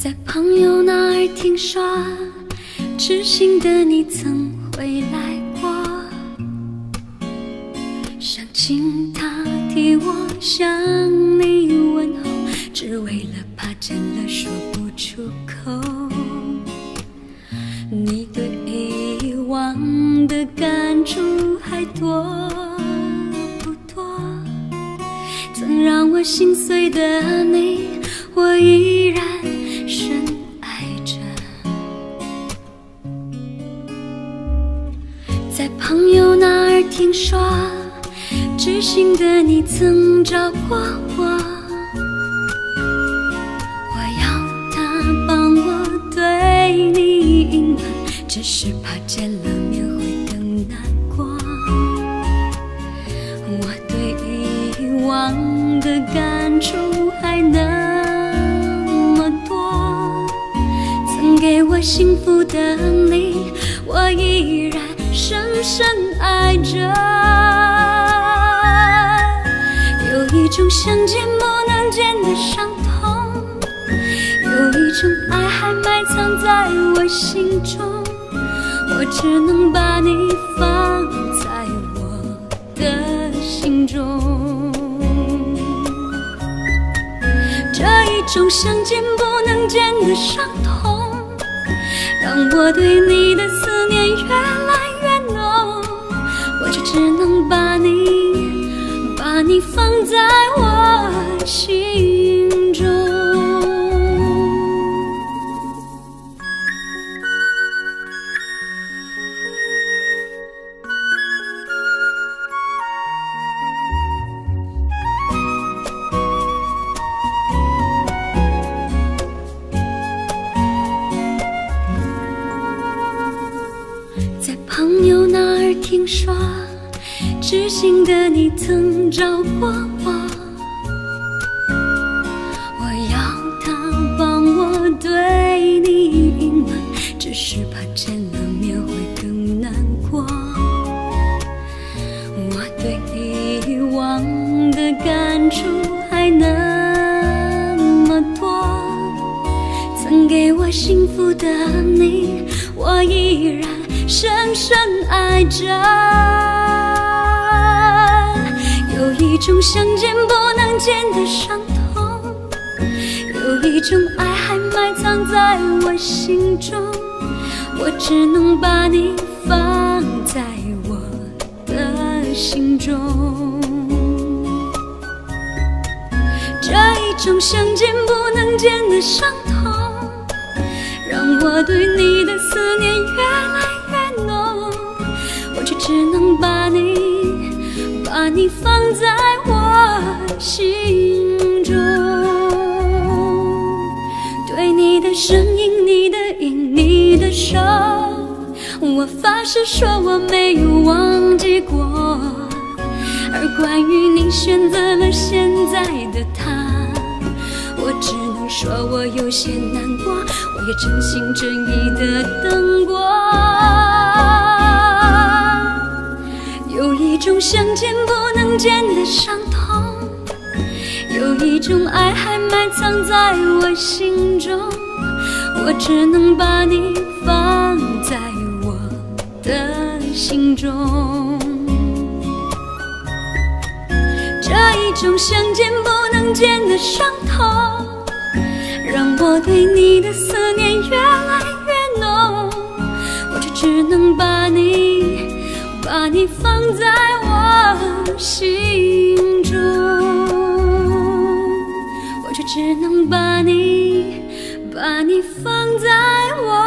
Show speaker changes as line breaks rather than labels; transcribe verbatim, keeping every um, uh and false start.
在朋友那儿听说，知心的你曾回来过，想请他替我向你问候，只为了怕见了说不出口。你对遗忘的感触还多不多？曾让我心碎的你，我依然深爱着。在朋友那儿听说，知心的你曾找过我，我要他帮我对你隐瞒，只是怕见了面会更难过。我对遗忘的感触还那么多，曾给我幸福的你，我依然深深爱着。有一种想见不能见的伤痛，有一种爱还埋藏在我心中，我只能把你放在我的心中。这一种想见不能见的伤痛，让我对你的思念越来越浓，我就只能把你把你放在我心中。在朋友那儿听说，知心的你曾找过我，我要他帮我对你隐瞒，只是怕见了面会更难过。我对遗忘的感触还那么多，曾给我幸福的你，我依然深深爱着。有一种想见不能见的伤痛，有一种爱还埋藏在我心中，我只能把你放在我的心中。这一种想见不能见的伤痛，让我对你的思念越来越浓，我却只能把你把你放在我心中。对你的声音，你的影，你的手，我发誓说我没有忘记过。而关于你选择了现在的他，我只能说我有些难过，我也真心真意的等过。有一种想见不能见的伤痛，有一种爱还埋藏在我心中，我只能把你放在我的心中。这一种想见不能见的伤痛，让我对你的思念越来越浓，我就只能把你把你放在我心中，我就只能把你把你放在我